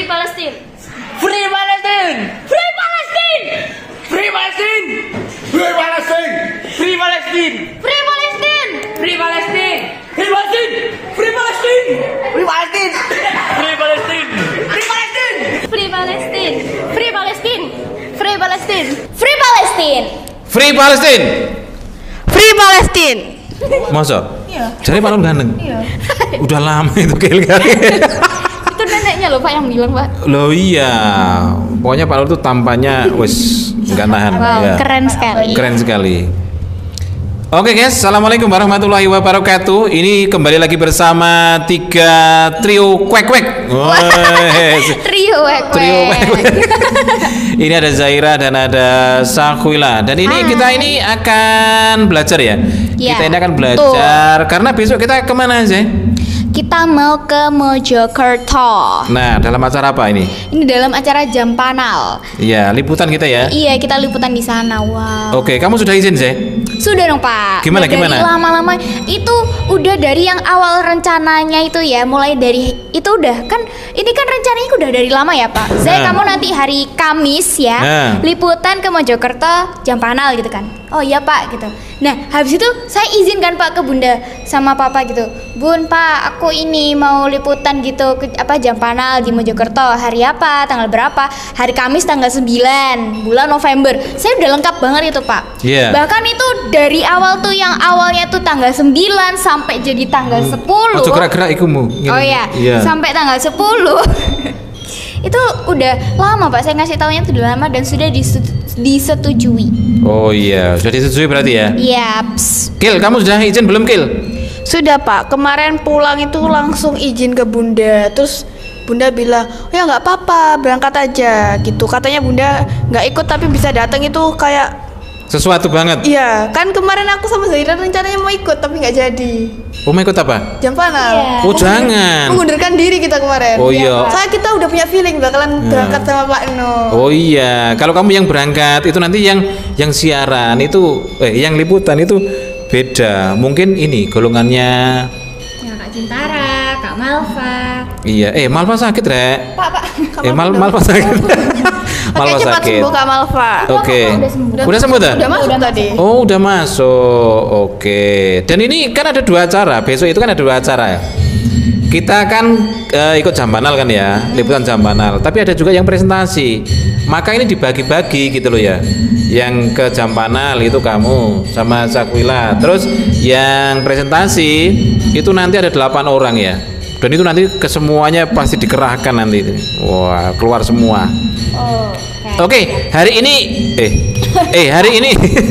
Free Palestine. Free Palestine. Free Palestine. Free Palestine. Free Palestine. Free Palestine. Free Palestine. Free Palestine. Free Palestine. Free Palestine. Free Palestine. Free Palestine. Free Palestine. Free Palestine. Free Palestine. Free Palestine. Free Palestine. Free Palestine. Free Palestine. Masa? Iya. Jadi Pak Nur ganteng. Iya. Udah lama itu kali. Itu neneknya loh Pak yang bilang Pak. Loh iya. Pokoknya Pak Nur tuh tampaknya wis nggak nahan. Wow, Ya. keren sekali. Keren sekali. Oke guys, assalamualaikum warahmatullahi wabarakatuh. Ini kembali lagi bersama tiga trio kwek-kwek. Trio wek. Trio kwek-kwek. Ini ada Zaira dan ada Sakwila. Dan ini Hai. kita ini akan belajar ya. Ya, Kita ini akan belajar karena besok kita kemana aja? Kita mau ke Mojokerto. Nah, dalam acara apa ini? Ini dalam acara Jam Panal. Iya, liputan kita ya. Iya, kita liputan di sana. Wow. Oke, kamu sudah izin sih? Sudah dong Pak. Gimana, Dari gimana? lama-lama itu udah dari yang awal rencananya itu ya, mulai dari itu udah kan ini kan rencananya udah dari lama ya Pak. Saya Nah. kamu nanti hari Kamis ya, Nah. liputan ke Mojokerto Jam Panal gitu kan. Oh iya Pak gitu. Nah habis itu saya izinkan Pak ke Bunda sama Papa gitu. Bun Pak, aku ini mau liputan gitu ke Jam Panal di Mojokerto. Hari apa? Tanggal berapa? Hari Kamis tanggal 9 bulan November. Saya udah lengkap banget itu Pak. Iya. Bahkan itu dari awal tuh yang awalnya tuh tanggal 9 sampai jadi tanggal 10. Ojo gerak-gerak ikumu. Oh iya. Sampai tanggal 10. Itu udah lama Pak, saya ngasih taunya itu udah lama dan sudah disetujui. Oh iya, sudah disetujui berarti ya? Yaps. Kil, kamu sudah izin belum Kil? Sudah Pak, kemarin pulang itu langsung izin ke Bunda. Terus Bunda bilang, oh ya nggak apa-apa, berangkat aja gitu. Katanya Bunda nggak ikut tapi bisa datang itu kayak, Sesuatu banget. iya kan kemarin aku sama Zaira rencananya mau ikut tapi nggak jadi. Mau ikut apa? Jam Panal. Iya. Oh jangan. Mengundurkan diri kita kemarin. Oh iya. Soalnya kita udah punya feeling bakalan berangkat sama Pak Eno. Oh iya, kalau kamu yang berangkat itu nanti yang siaran itu yang liputan itu beda. Mungkin ini golongannya. Ya Kak Cintara, Kak Malva. Iya, Malva sakit, Rek. Pak. Malva sakit. Malva Pakai cepat sakit. sembuh Kak Malva. Oke. Udah sembuh. Udah sembuh dah? Udah masuk tadi. Oh, udah masuk. Oke. Dan ini kan ada dua acara. Besok itu kan ada dua acara ya. Kita kan ikut Jam Panal kan ya, liputan Jam Panal. Tapi ada juga yang presentasi. Maka ini dibagi-bagi gitu loh ya. Yang ke Jam Panal itu kamu sama Sakwila. Terus yang presentasi itu nanti ada 8 orang ya. Dan itu nanti kesemuanya pasti dikerahkan nanti. Wah, keluar semua. Oh. Oke, hari ini hari ini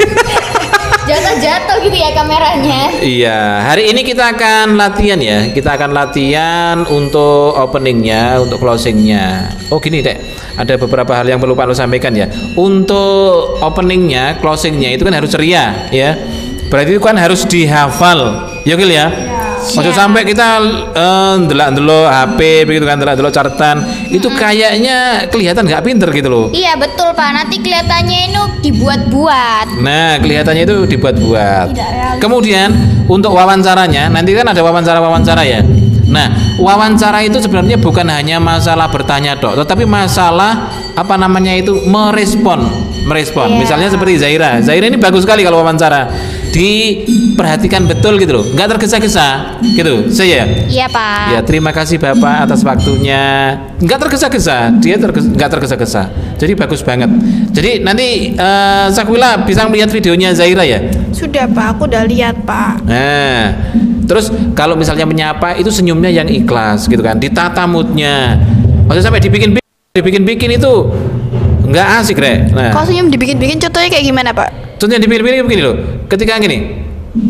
Jatuh gitu ya kameranya. iya, hari ini kita akan latihan ya. Kita akan latihan untuk openingnya, untuk closingnya. Oh gini dek, ada beberapa hal yang perlu Pak Lu sampaikan ya. Untuk openingnya, closingnya itu kan harus ceria ya. Berarti itu kan harus dihafal, ya Gil ya. Maksud sampai kita ndelok HP begitu kan, ndelok catatan itu kayaknya kelihatan nggak pinter gitu loh. Iya betul Pak, nanti kelihatannya itu dibuat-buat. Nah, kelihatannya itu dibuat-buat. Tidak realis. Kemudian untuk wawancaranya, nanti kan ada wawancara ya. Nah, wawancara itu sebenarnya bukan hanya masalah bertanya dok, tetapi masalah apa namanya itu merespon. Iya. Misalnya seperti Zaira. Zaira ini bagus sekali kalau wawancara. Diperhatikan betul gitu loh, nggak tergesa-gesa gitu. Saya. Iya Pak. Ya, terima kasih Bapak atas waktunya. Nggak tergesa-gesa, dia nggak tergesa-gesa. Jadi bagus banget. Jadi nanti Sakwila bisa melihat videonya Zaira ya. Sudah Pak, aku udah lihat Pak. Nah, terus kalau misalnya menyapa itu senyumnya yang ikhlas gitu kan, ditata moodnya. Maksudnya sampai dibikin itu nggak asik Rek. Nah, Kalau senyum dibikin-bikin contohnya kayak gimana Pak? contohnya dibikin begini loh. Ketika gini,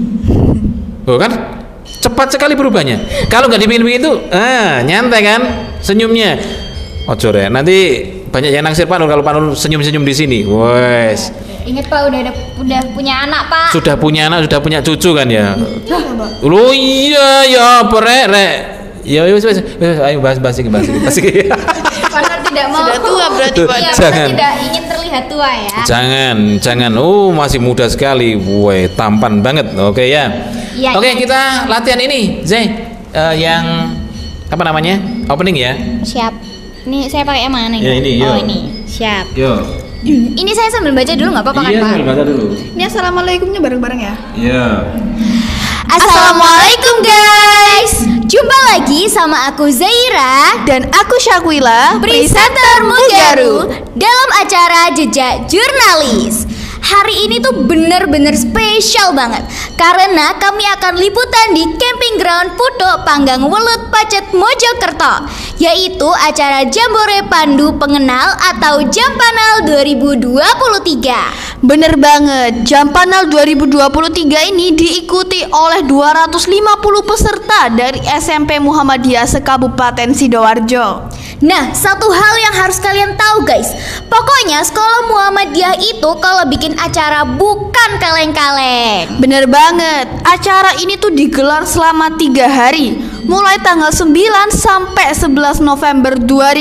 oh kan, cepat sekali berubahnya. Kalau nggak dibikin itu, nyantai kan, senyumnya. Ojo Rek, nanti banyak yang naksir Pak Nur kalau Pak Nur senyum-senyum di sini. Wes. Ingat Pak udah punya anak Pak. Sudah punya anak, sudah punya cucu kan ya. Loh iya ya, Rek. Ya wes, ayo bahas iki. Karena tidak mau. Sudah tua berarti Pak. Iya, Jangan. karena tidak ingin terlihat tua ya. Jangan. Oh, masih muda sekali. Woi, tampan banget. Oke ya. Iya, Oke, iya. kita latihan ini, Zay. Yang apa namanya? Opening ya. Siap. Ini saya pakai yang mana ini? Ya, ini, Oh yuk. ini, siap. Yo. Ini saya sambil baca dulu nggak apa-apa kan Iya, Pak? sambil baca dulu. Ini assalamualaikumnya bareng-bareng ya. Iya. Assalamualaikum guys. Jumpa lagi sama aku Zaira Dan aku Syakwila, presenter Mugaru dalam acara Jejak Jurnalis. Hari ini tuh bener-bener spesial banget karena kami akan liputan di Camping Ground Puto Panggang Welut Pacet Mojokerto, yaitu acara Jambore Pandu Pengenal atau Jampanal 2023. Bener banget, Jampanal 2023 ini diikuti oleh 250 peserta dari SMP Muhammadiyah se-Kabupaten Sidoarjo. Nah, satu hal yang harus kalian tahu guys, pokoknya sekolah Muhammadiyah itu kalau bikin acara bukan kaleng-kaleng. Bener banget, acara ini tuh digelar selama 3 hari, mulai tanggal 9 sampai 11 November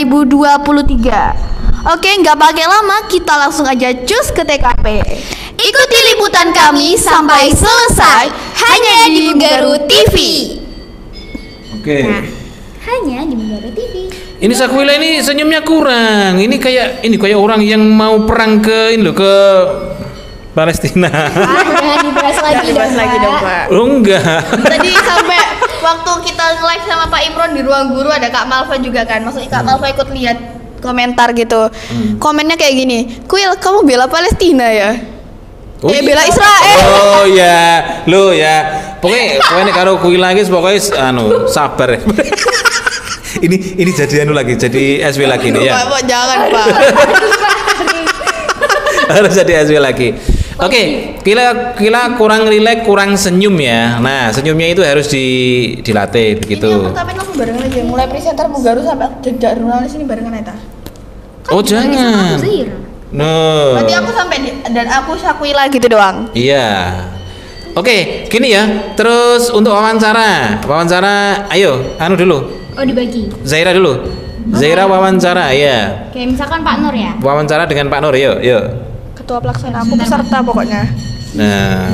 2023. Oke, nggak pakai lama, kita langsung aja cus ke TKP. Ikuti liputan kami sampai selesai hanya di Mugaru TV. Oke. Hanya di Mugaru TV. Ini Syakwila ini senyumnya kurang. Ini kayak orang yang mau perang ke ini loh, ke Palestina. Jangan dibahas lagi dong, Pak. Oh enggak. Tadi sampai waktu kita nge-live sama Pak Imron di ruang guru ada Kak Malva juga kan. Maksudnya Kak Malva ikut lihat komentar gitu. Komennya kayak gini, "Kuil, kamu bela Palestina ya?" Bela Israel. Oh ya, lo ya. Pokoknya karo kuwi lagi pokoknya sabar. ini jadi lagi, jadi SW lagi nih ya. Pak, jangan Pak. Harus jadi SW lagi. Oke, Kila kurang rileks, kurang senyum ya. Nah, senyumnya itu harus dilatih Ini yang begitu. pertama langsung barengan aja, mulai presenter Mugaru sampai jejak jurnalis ini barengan aja. Oh jangan. No. Berarti aku sampai dan aku Syakwila gitu doang. Iya. Oke, gini ya. Terus untuk wawancara, ayo, dulu. Oh dibagi. Zaira dulu. Zaira wawancara, ya. Kayak misalkan Pak Nur ya. Wawancara dengan Pak Nur, yuk. Ketua pelaksana, aku peserta pokoknya. Nah,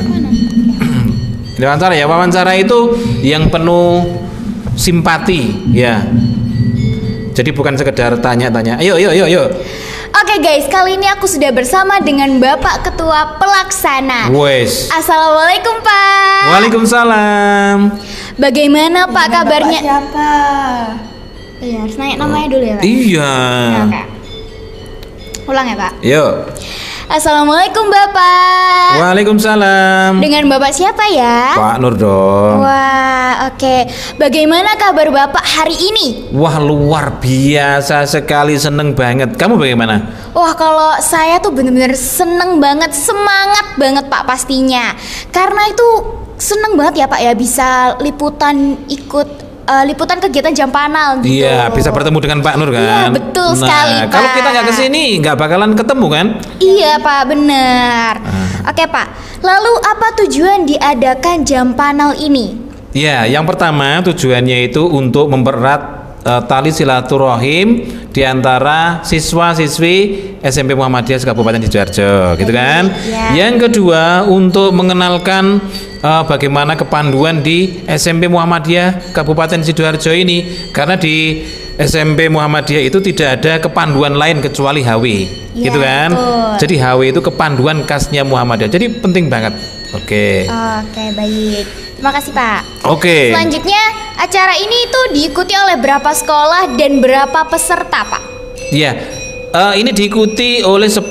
ini wawancara itu yang penuh simpati, ya. Jadi bukan sekedar tanya-tanya. Ayo. Oke guys, kali ini aku sudah bersama dengan Bapak Ketua Pelaksana. Wes. Assalamualaikum Pak. Waalaikumsalam. Bagaimana Pak kabarnya? Siapa? Iya, harus nanya namanya dulu ya Pak. Iya. Ya, Kak. Ulang ya Pak. Yuk. Assalamualaikum Bapak. Waalaikumsalam. Dengan Bapak siapa ya? Pak Nur dong. Wah, oke. Bagaimana kabar Bapak hari ini? Wah, luar biasa sekali, seneng banget. Kamu bagaimana? Wah, kalau saya tuh bener-bener seneng banget, semangat banget Pak pastinya. Karena itu seneng banget ya Pak ya bisa liputan liputan kegiatan Jampanal gitu. Iya, bisa bertemu dengan Pak Nur kan? Iya, betul sekali, Pak. Kalau kita nggak kesini, nggak bakalan ketemu kan? Iya Pak, benar. Oke Pak, lalu apa tujuan diadakan Jampanal ini? Ya, yang pertama tujuannya itu untuk mempererat tali silaturahim di antara siswa-siswi SMP Muhammadiyah Kabupaten Sidoarjo, gitu kan? Ya. Yang kedua untuk mengenalkan bagaimana kepanduan di SMP Muhammadiyah Kabupaten Sidoarjo ini, karena di SMP Muhammadiyah itu tidak ada kepanduan lain kecuali HW, Ya, gitu kan? betul. Jadi HW itu kepanduan khasnya Muhammadiyah. Jadi penting banget. Oke. Oke, baik. Terima kasih Pak. Oke. Selanjutnya, acara ini itu diikuti oleh berapa sekolah dan berapa peserta Pak? Iya. Ini diikuti oleh 10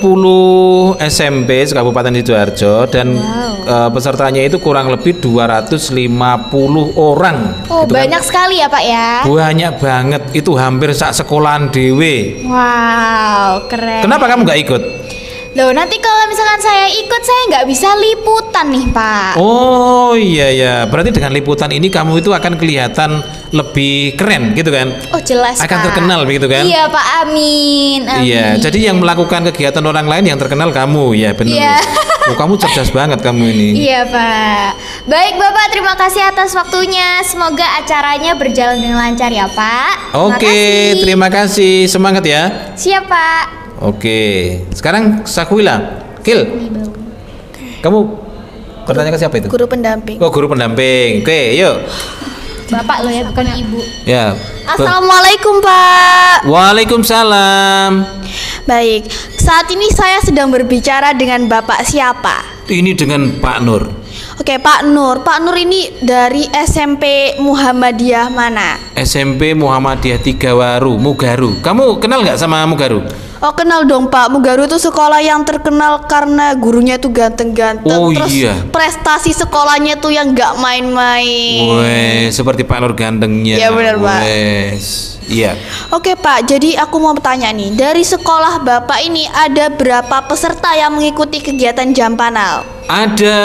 SMP Kabupaten Sidoarjo dan pesertanya itu kurang lebih 250 orang. Oh, gitu kan. banyak sekali ya Pak ya? Banyak banget, itu hampir sak sekolahan dewe. Wow, keren. Kenapa kamu nggak ikut? Loh, nanti kalau misalkan saya ikut, saya nggak bisa liputan nih Pak. Oh iya, berarti dengan liputan ini kamu itu akan kelihatan lebih keren gitu kan? Oh jelas Akan Pak. terkenal begitu kan? Iya Pak, amin. Iya, jadi yang melakukan kegiatan orang lain yang terkenal kamu, ya benar. Iya. Oh, kamu cerdas banget kamu ini. Iya Pak. Baik Bapak, terima kasih atas waktunya. Semoga acaranya berjalan dengan lancar ya Pak. Oke, kasih. terima kasih. Semangat ya. Siap Pak. Oke, sekarang Syakwila, Kil, kamu bertanya ke siapa itu? Guru pendamping. Oh, guru pendamping. Oke, yuk. Bapak lo ya, bukan ibu. Ya, Assalamualaikum Pak. Waalaikumsalam. Baik, saat ini saya sedang berbicara dengan Bapak siapa? Ini dengan Pak Nur. Oke, Pak Nur. Pak Nur ini dari SMP Muhammadiyah mana? SMP Muhammadiyah Tigawaru, Mugaru. Kamu kenal nggak sama Mugaru? Oh, kenal dong Pak. Mugaru itu sekolah yang terkenal karena gurunya tuh ganteng-ganteng. Oh, Terus iya. prestasi sekolahnya tuh yang nggak main-main. Wes, seperti Pak Nur gantengnya. Iya, benar, Pak. Wes. Iya. Oke Pak, jadi aku mau bertanya nih, dari sekolah Bapak ini ada berapa peserta yang mengikuti kegiatan Jampanal? Ada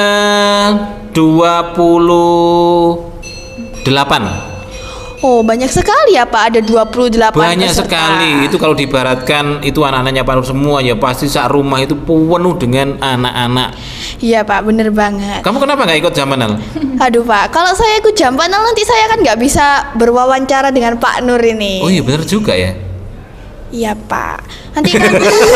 28. Oh, banyak sekali ya Pak, ada 28 Banyak peserta. sekali. Itu kalau diibaratkan itu anak-anaknya Pak Nur semua ya, pasti sak rumah itu penuh dengan anak-anak. Iya Pak, bener banget. Kamu kenapa nggak ikut Jambanal? Aduh Pak, kalau saya ikut Jampanal nanti saya kan nggak bisa berwawancara dengan Pak Nur ini. Oh iya benar juga ya. Iya Pak, nanti kan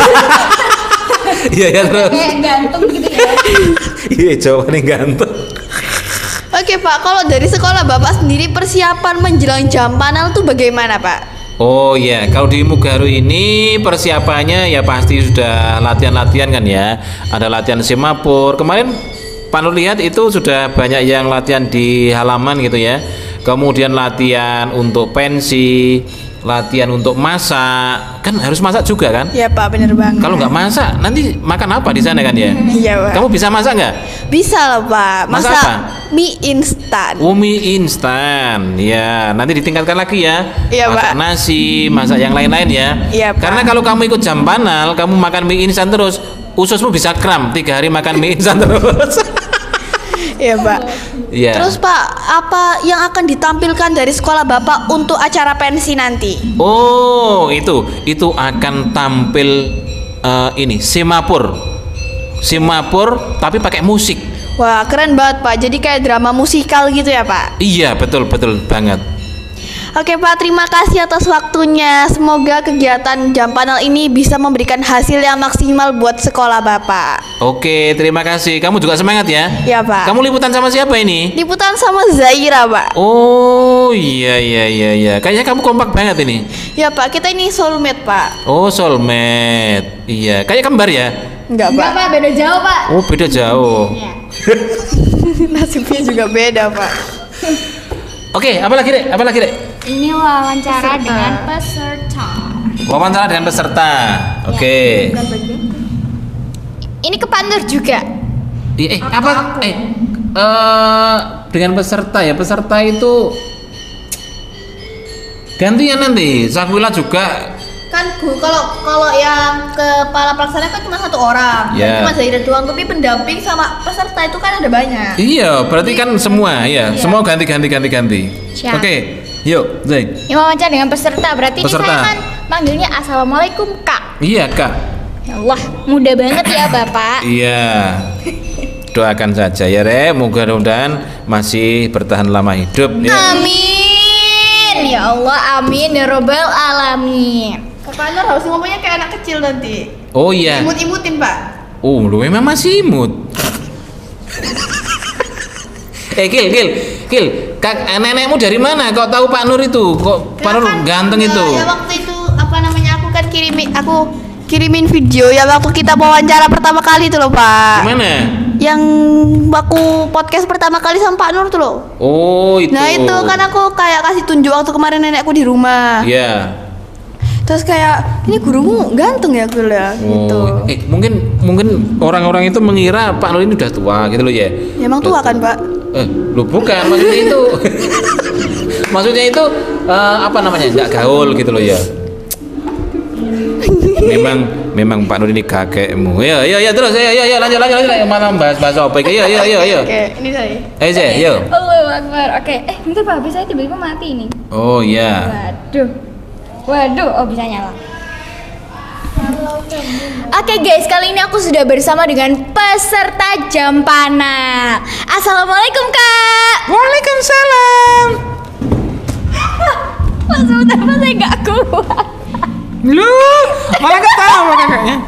Iya ya terus. Kayak gantung gitu ya. Iya jawabannya ganteng. Oke Pak, kalau dari sekolah Bapak sendiri persiapan menjelang Jampanal tuh bagaimana Pak? Oh iya, kalau di Mugaru ini persiapannya ya pasti sudah latihan-latihan kan ya. Ada latihan semapur. Kemarin Pak Nur lihat itu sudah banyak yang latihan di halaman gitu ya. Kemudian latihan untuk pensi, latihan untuk masak. Kan harus masak juga kan? Iya Pak, bener banget. Kalau nggak masak, nanti makan apa di sana kan ya? Iya Pak. Kamu bisa masak nggak? Bisa loh Pak, Masak masak apa? mie instan. Mie instan, ya nanti ditingkatkan lagi ya. Iya, Masak Pak. nasi, masak yang lain-lain ya. Iya, Pak. Karena kalau kamu ikut Jampanal, kamu makan mie instan terus, ususmu bisa kram 3 hari makan mie instan terus. Iya Pak. Iya. Terus Pak, apa yang akan ditampilkan dari sekolah Bapak untuk acara pensi nanti? Oh itu akan tampil ini semapur tapi pakai musik. Wah, keren banget Pak. Jadi kayak drama musikal gitu ya Pak? Iya betul banget. Oke Pak, terima kasih atas waktunya. Semoga kegiatan Jampanal ini bisa memberikan hasil yang maksimal buat sekolah Bapak. Oke, terima kasih. Kamu juga semangat ya. Iya Pak. Kamu liputan sama siapa ini? Liputan sama Zaira Pak. Oh iya. Kayaknya kamu kompak banget ini. Ya Pak, kita ini soulmate Pak. Oh soulmate. Iya. Kayak kembar ya. Enggak Enggak Pak. Pak, beda jauh Pak. Oh beda jauh. Iya. Nasibnya juga beda Pak. Oke, apa lagi dek? Ini wawancara Peserta. dengan peserta. Wawancara dengan peserta. Oke. Ini ke Pak Nur juga. Dengan peserta ya. Peserta itu gantian nanti. Sakwila juga. Kan kalau yang kepala pelaksana kan cuma 1 orang. Ya. Cuma Zaira doang, tapi pendamping sama peserta itu kan ada banyak. Iya, berarti kan semua ya. Semua ganti. Siap. Oke. Yuk, Zai. Ini wawancara dengan peserta. Berarti ini Peserta. saya kan manggilnya Assalamualaikum Kak. Iya, Kak. Ya Allah, mudah banget ya Bapak. Iya. Doakan saja ya, Rek. Mudah-mudahan masih bertahan lama hidup ya. Amin. Ya Allah, amin ya robbal alamin. Pak Nur harus ngomongnya kayak anak kecil nanti. Oh iya. Imut-imutin Pak. Oh, lu memang masih imut. Kil, nenekmu dari mana? Kok tahu Pak Nur itu? Kok Pak Nur ganteng itu? Ya waktu itu apa namanya aku kan kirimin video ya waktu kita wawancara pertama kali tuh loh Pak. Gimana? Yang waktu podcast pertama kali sama Pak Nur tuh loh. Oh, itu. Nah itu kan aku kayak kasih tunjuk waktu kemarin nenekku di rumah. Iya. Terus kayak ini gurumu ganteng ya Gul ya gitu. Oh, mungkin orang-orang itu mengira Pak Nur ini udah tua gitu loh ya. Ya, emang tua kan Pak? Lu bukan maksudnya itu. Maksudnya itu apa namanya? Enggak gaul gitu loh ya. Memang Pak Nur ini kakekmu. Ya terus ya lanjut mana bahas apa iki? Ya. Oke, ini saya. Zai, yuk. Allahu Akbar. Oke, bentar Pak, HP saya tiba-tiba mati ini. Oh iya. Waduh, oh bisa nyala. Oke guys, kali ini aku sudah bersama dengan peserta Jampanal. Assalamualaikum Kak. Waalaikumsalam. Maksudnya apa saya nggak kuat. Lu malah ketawa kakaknya.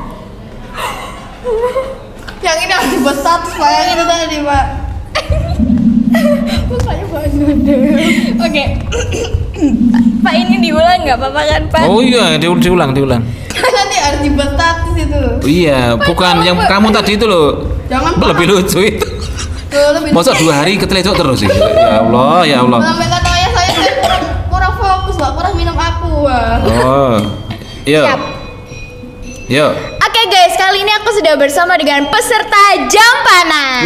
Yang ini harus dibuat status Pak, yang itu tadi Pak. Mukanya banget. Oke. Pak ini diulang nggak apa-apa kan Pak? Oh iya, diulang. Nanti harus dibuat status itu loh. Iya, bukan yang kamu tadi itu loh. Jangan, Pak. Lebih lucu itu. Tuh, lebih Masa 2 hari ketelecok terus sih? Ya Allah. sampai kata ayah saya kurang fokus, Pak. Kurang minum aqua. Oh. Yuk. Siap. Yuk. Oke guys, kali ini aku sudah bersama dengan peserta jam panas.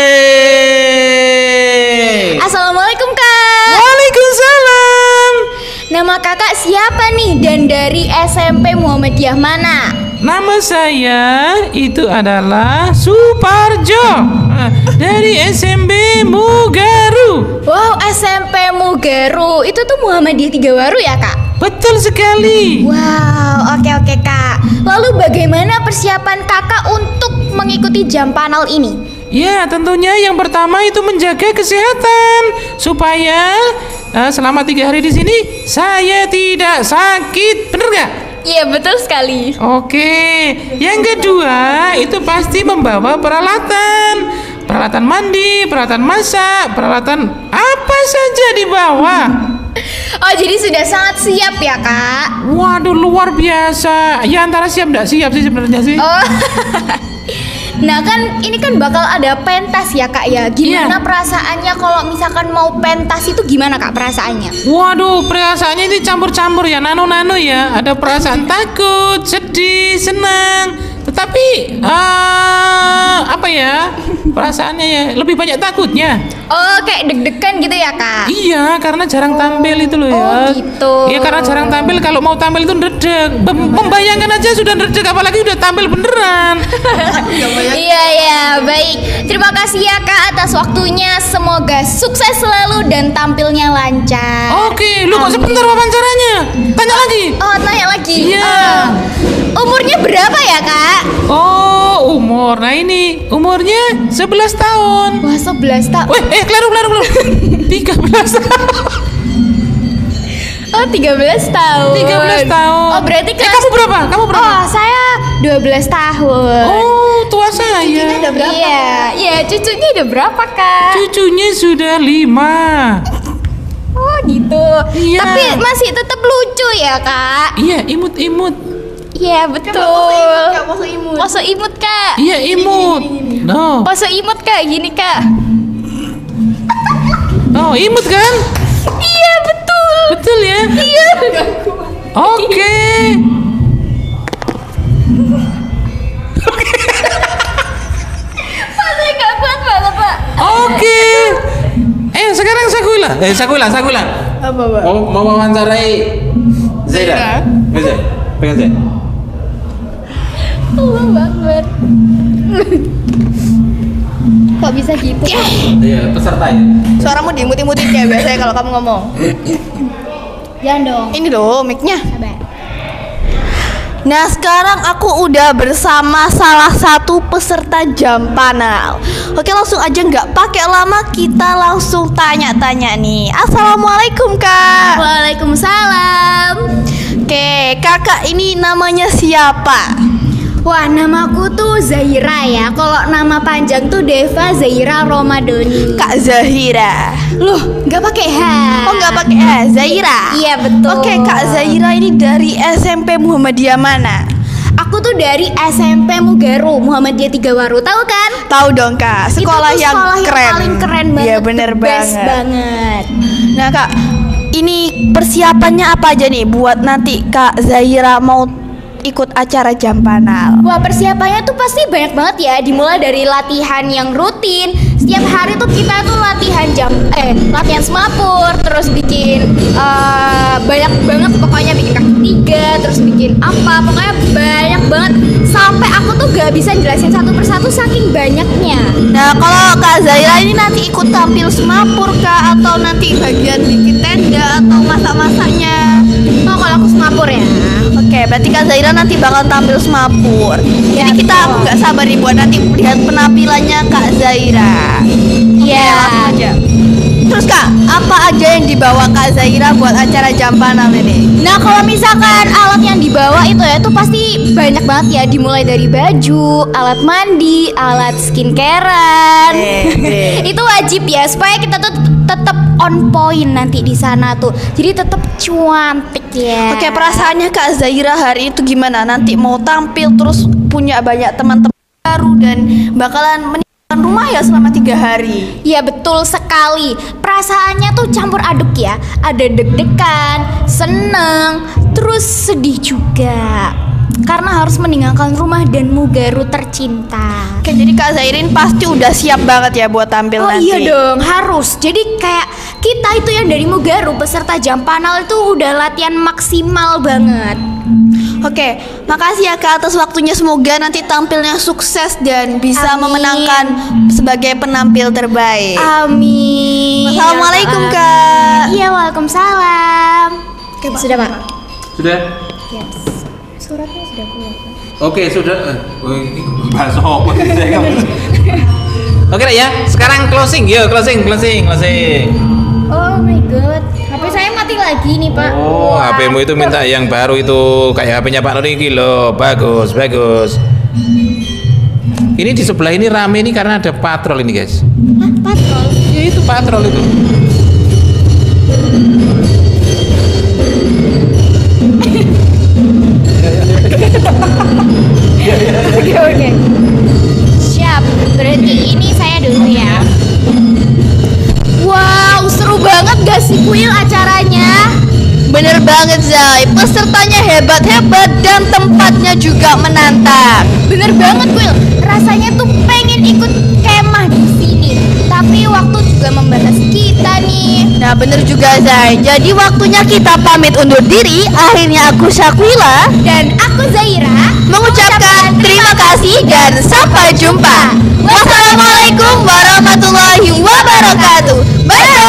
Wey. Assalamualaikum Kak. Waalaikumsalam. Nama kakak siapa nih dan dari SMP Muhammadiyah mana? Nama saya itu adalah Suparjo dari SMP Mugaru. Wow, SMP Mugaru. Itu tuh Muhammadiyah Tigawaru ya Kak? Betul sekali. Wow, oke Kak. Lalu bagaimana persiapan kakak untuk mengikuti jam panel ini? Ya, tentunya yang pertama itu menjaga kesehatan supaya selama 3 hari di sini saya tidak sakit, bener nggak? Iya betul sekali. Oke, yang kedua itu pasti membawa peralatan mandi, peralatan masak, peralatan apa saja dibawa. Oh jadi sudah sangat siap ya Kak? Waduh, luar biasa. Ya antara siap nggak siap sih sebenarnya sih. Oh. Nah kan ini kan bakal ada pentas ya Kak ya. Gimana Iya. perasaannya kalau misalkan mau pentas itu gimana Kak perasaannya? Waduh, perasaannya ini campur-campur ya, nano-nano ya. Ada perasaan takut, sedih, senang. Tetapi apa ya? Perasaannya ya lebih banyak takutnya. Oh kayak deg-degan gitu ya Kak? Iya, karena jarang tampil itu loh ya. Oh, gitu. Iya, karena jarang tampil. Kalau mau tampil itu ndredeg. Membayangkan aja sudah ndredeg, apalagi udah tampil beneran. Iya baik. Terima kasih ya Kak atas waktunya. Semoga sukses selalu dan tampilnya lancar. Oke, lu kok sebentar wawancaranya? Tanya lagi. Oh tanya lagi. Iya. Umurnya berapa ya Kak? Oh, umur. Nah ini umurnya 11 tahun. Wah 11 tahun. Weh, kelaru. 13 tahun. Oh 13 tahun. 13 tahun. Oh berarti kelas. Kamu berapa? Oh saya 12 tahun. Oh, tua saya. Ada berapa? Iya cucunya udah berapa Kak? Cucunya sudah 5. Oh gitu. Iya. Tapi masih tetap lucu ya Kak? Iya, imut-imut. Iya betul. Pose imut. Pose imut Kak. Iya, imut. No. Pose imut Kak, gini Kak. Oh, imut kan? Iya betul. Betul ya? Iya. Oke. Pak saya nggak kuat banget Pak. Oke. Sekarang Sakula. Apa, Pak? Mau wawancarai Zaira. Bisa. Pegang saya. Allah banget. Kok bisa gitu? Iya, peserta ya. Suaramu diimut-imutin kayak biasanya kalau kamu ngomong. Jangan dong. Ini loh mic-nya. Sabar. Nah sekarang aku udah bersama salah satu peserta jam panel. Oke langsung aja nggak pakai lama kita langsung tanya-tanya nih. Assalamualaikum Kak. Waalaikumsalam. Oke kakak ini namanya siapa? Wah, namaku tuh Zahira ya. Kalau nama panjang tuh Deva Zahira Romadoni. Kak Zahira. Loh, nggak pakai H. Oh nggak pakai Zahira. Iya betul. Oke Kak Zahira ini dari SMP Muhammadiyah mana? Aku tuh dari SMP Mugaru Muhammadiyah Tigawaru, tahu kan? Tahu dong Kak. Sekolah, Itu tuh yang sekolah keren. yang paling keren banget. Iya bener the best banget. banget. Nah Kak, ini persiapannya apa aja nih buat nanti Kak Zahira mau ikut acara jam panel? Wah, persiapannya tuh pasti banyak banget ya. Dimulai dari latihan yang rutin. Setiap hari tuh kita tuh latihan latihan semapur, terus bikin banyak banget pokoknya, bikin kaki tiga, terus bikin apa, pokoknya banyak banget. Sampai aku tuh gak bisa jelasin satu persatu saking banyaknya. Nah kalau Kak Zahira ini nanti ikut tampil semapur Kak, atau nanti bagian bikin tenda atau masak-masaknya? Oh, kalau aku semapur ya. Oke, berarti Kak Zahira nanti bakal tampil semapur. Jadi aku nggak sabar nih buat nanti lihat penampilannya Kak Zahira. Iya. Langsung aja. Terus Kak, apa aja yang dibawa Kak Zaira buat acara jam panel ini? Nah kalau misalkan alat yang dibawa itu ya, itu pasti banyak banget ya. Dimulai dari baju, alat mandi, alat skincarean. Itu wajib ya supaya kita tuh tetap on point nanti di sana tuh. Jadi tetap cantik ya. Oke, perasaannya Kak Zaira hari itu gimana? Nanti mau tampil terus punya banyak teman-teman baru dan bakalan meninggalkan rumah ya selama 3 hari. Ya betul sekali. Perasaannya tuh campur aduk ya. Ada deg-degan, seneng, terus sedih juga. Karena harus meninggalkan rumah dan Mugaru tercinta. Oke, jadi Kak Zairin pasti udah siap banget ya buat tampil Oh nanti. iya dong, harus. Jadi kayak kita itu yang dari Mugaru peserta jam panel itu udah latihan maksimal banget. Oke, makasih ya Kak atas waktunya. Semoga nanti tampilnya sukses dan bisa Amin. memenangkan sebagai penampil terbaik. Amin. Assalamualaikum Kak. Iya, waalaikumsalam. Sudah Pak? Sudah? Yes. Suratnya sudah keluar. Oke, sudah. Ini bahasa apa sih saya? Oke ya, sekarang closing. Yuk, closing. Oh my god, HP saya mati lagi nih Pak. Oh, Wah. HP-mu itu minta yang baru itu kayak HP-nya Pak Nur ini loh. Bagus. Ini di sebelah ini rame ini karena ada patrol ini, guys. Hah, patrol? Ya itu patrol itu. Oke. Siap. Berarti ini saya dulu ya. Wow, seru banget gak sih Kuil acaranya? Bener banget Zai, pesertanya hebat-hebat dan tempatnya juga menantang. Bener banget Kuil. Rasanya tuh pengen ikut kemah di sini. Tapi waktu juga membatasi kita nih. Nah bener juga Zai, jadi waktunya kita pamit undur diri. Akhirnya aku Syakwila Dan aku Zaira mengucapkan terima kasih dan sampai jumpa. Wassalamualaikum warahmatullahi wabarakatuh. Bye.